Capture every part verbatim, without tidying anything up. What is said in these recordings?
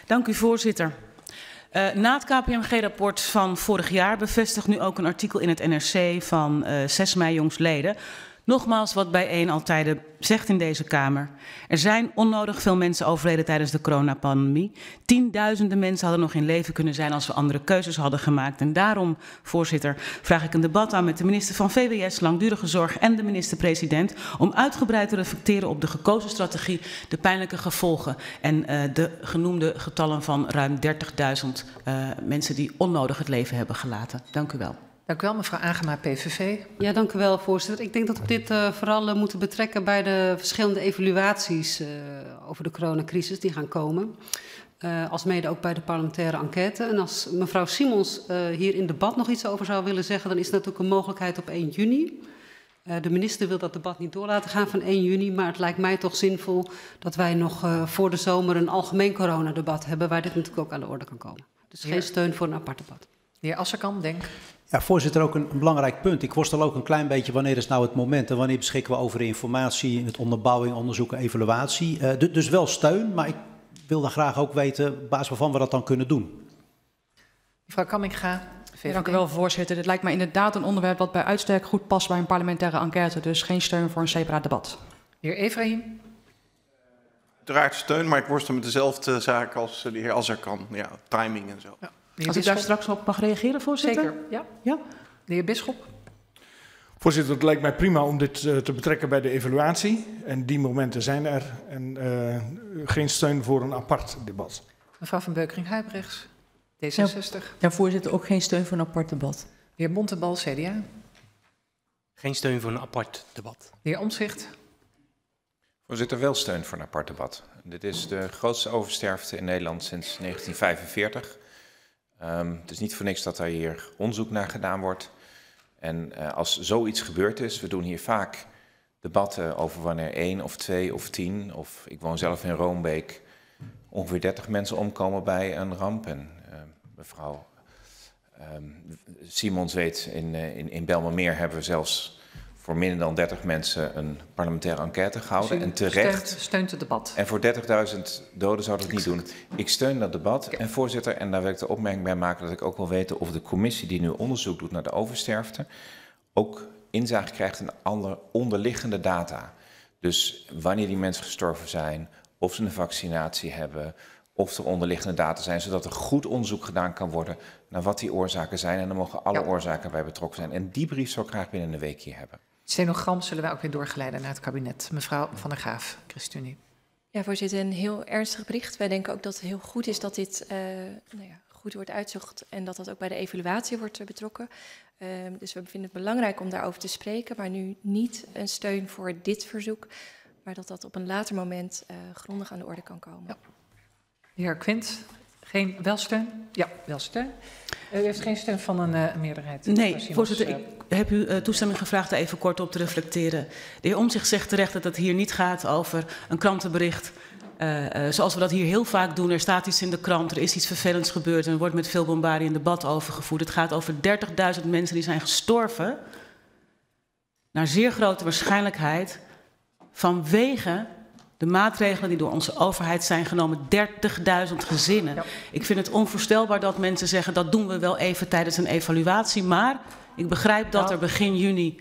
Dank u, voorzitter. Uh, na het K P M G-rapport van vorig jaar bevestigt nu ook een artikel in het N R C van uh, zes mei jongstleden. Nogmaals wat bijeen altijd zegt in deze Kamer. Er zijn onnodig veel mensen overleden tijdens de coronapandemie. Tienduizenden mensen hadden nog in leven kunnen zijn als we andere keuzes hadden gemaakt. En daarom, voorzitter, vraag ik een debat aan met de minister van V W S, Langdurige Zorg en de minister-president om uitgebreid te reflecteren op de gekozen strategie, de pijnlijke gevolgen en uh, de genoemde getallen van ruim dertigduizend uh, mensen die onnodig het leven hebben gelaten. Dank u wel. Dank u wel, mevrouw Agema, P V V. Ja, dank u wel, voorzitter. Ik denk dat we dit uh, vooral uh, moeten betrekken bij de verschillende evaluaties uh, over de coronacrisis die gaan komen. Uh, als mede ook bij de parlementaire enquête. En als mevrouw Simons uh, hier in debat nog iets over zou willen zeggen, dan is er natuurlijk een mogelijkheid op één juni. Uh, de minister wil dat debat niet door laten gaan van één juni, maar het lijkt mij toch zinvol dat wij nog uh, voor de zomer een algemeen coronadebat hebben, waar dit natuurlijk ook aan de orde kan komen. Dus geen steun voor een apart debat. De heer Asserkamp, denk. Ja, voorzitter, ook een, een belangrijk punt. Ik worstel ook een klein beetje wanneer is nou het moment en wanneer beschikken we over informatie, het onderbouwing, onderzoek en evaluatie. Uh, dus, dus wel steun, maar ik wil dan graag ook weten op basis waarvan we dat dan kunnen doen. Mevrouw Kamminga, V V D. Ja, dank u wel, voorzitter. Dit lijkt mij inderdaad een onderwerp wat bij uitstek goed past bij een parlementaire enquête. Dus geen steun voor een separaat debat. De heer Ephraim. Uiteraard steun, maar ik worstel met dezelfde zaak als de heer Asserkamp. Ja, timing en zo. Ja. Als ik daar straks op mag reageren, voorzitter? Zeker, ja. ja. De heer Bisschop. Voorzitter, het lijkt mij prima om dit uh, te betrekken bij de evaluatie. En die momenten zijn er. En uh, geen steun voor een apart debat. Mevrouw van Beukering-Huybrechts, D zesenzestig. Ja, ja, voorzitter, ook geen steun voor een apart debat. De heer Bontebal, C D A. Geen steun voor een apart debat. De heer Omtzigt. Voorzitter, wel steun voor een apart debat. Dit is de grootste oversterfte in Nederland sinds negentien vijfenveertig. Um, het is niet voor niks dat er hier onderzoek naar gedaan wordt. En uh, als zoiets gebeurd is, we doen hier vaak debatten over wanneer één of twee of tien, of ik woon zelf in Roombeek, ongeveer dertig mensen omkomen bij een ramp. En uh, mevrouw um, Simons weet, in, uh, in, in Bijlmermeer hebben we zelfs voor minder dan dertig mensen een parlementaire enquête gehouden. Dus en terecht. Steunt, steunt het debat. En voor dertigduizend doden zou dat niet doen. Ik steun dat debat. Ja. En voorzitter, en daar wil ik de opmerking bij maken dat ik ook wil weten of de commissie die nu onderzoek doet naar de oversterfte ook inzage krijgt in andere onderliggende data. Dus wanneer die mensen gestorven zijn, of ze een vaccinatie hebben, of er onderliggende data zijn, zodat er goed onderzoek gedaan kan worden naar wat die oorzaken zijn. En dan mogen alle ja. oorzaken bij betrokken zijn. En die brief zou ik graag binnen een week hier hebben. Stenogram zullen wij ook weer doorgeleiden naar het kabinet. Mevrouw Van der Graaf, ChristenUnie. Ja, voorzitter, een heel ernstig bericht. Wij denken ook dat het heel goed is dat dit uh, nou ja, goed wordt uitgezocht en dat dat ook bij de evaluatie wordt uh, betrokken. Uh, dus we vinden het belangrijk om daarover te spreken, maar nu niet een steun voor dit verzoek, maar dat dat op een later moment uh, grondig aan de orde kan komen. Ja. De heer Quint, geen welsteun? Ja, welsteun. U heeft geen steun van een uh, meerderheid? Nee, voorzitter, ik heb u uh, toestemming gevraagd daar even kort op te reflecteren. De heer Omtzigt zegt terecht dat het hier niet gaat over een krantenbericht. Uh, uh, zoals we dat hier heel vaak doen. Er staat iets in de krant, er is iets vervelends gebeurd en er wordt met veel bombardie een debat over gevoerd. Het gaat over dertigduizend mensen die zijn gestorven, naar zeer grote waarschijnlijkheid, vanwege de maatregelen die door onze overheid zijn genomen, dertigduizend gezinnen. Ja. Ik vind het onvoorstelbaar dat mensen zeggen, dat doen we wel even tijdens een evaluatie, maar ik begrijp dat er begin juni...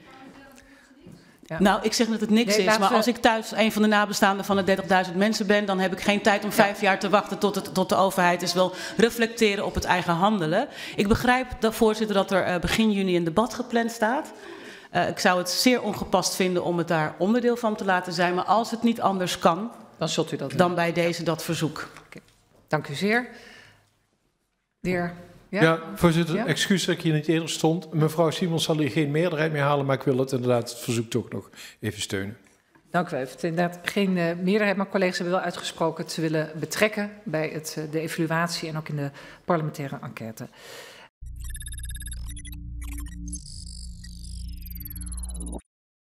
Ja. Nou, ik zeg dat het niks nee, is, maar we... als ik thuis een van de nabestaanden van de dertigduizend mensen ben, dan heb ik geen tijd om vijf ja. jaar te wachten tot, het, tot de overheid is wil reflecteren op het eigen handelen. Ik begrijp, dat, voorzitter, dat er uh, begin juni een debat gepland staat. Uh, ik zou het zeer ongepast vinden om het daar onderdeel van te laten zijn, maar als het niet anders kan, dan, zult u dat dan doen. Bij deze dat verzoek. Okay. Dank u zeer. De heer... Ja, ja voorzitter, ja? excuus dat ik hier niet eerder stond. Mevrouw Simons zal hier geen meerderheid meer halen, maar ik wil het inderdaad het verzoek toch nog even steunen. Dank u wel. Het inderdaad geen uh, meerderheid, maar collega's hebben wel uitgesproken te willen betrekken bij het, uh, de evaluatie en ook in de parlementaire enquête.